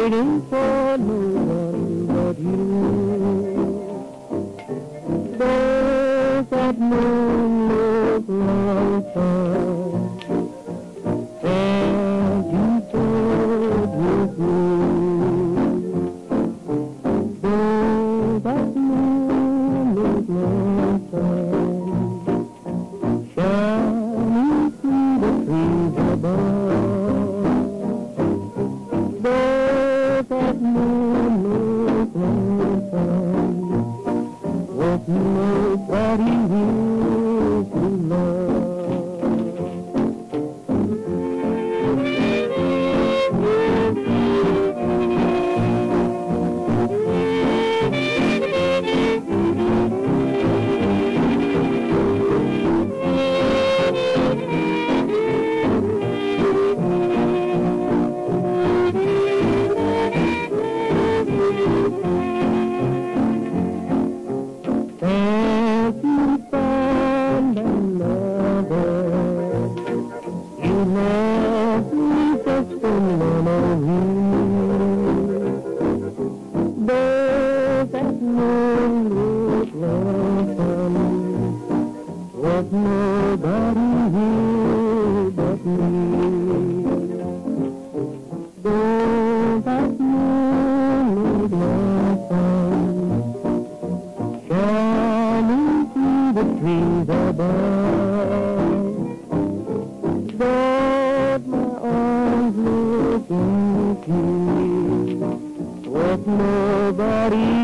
waiting for no one but you. Does that moon look lonesome as you stood with me? Does that moon look lonesome shining through the trees above? Does that moon look lonesome with nobody here to love? If you find another, you love me just a memory. Does that moon look lonesome with nobody here but me? Does that moon look lonesome shining through the trees above? Does my arms look empty with nobody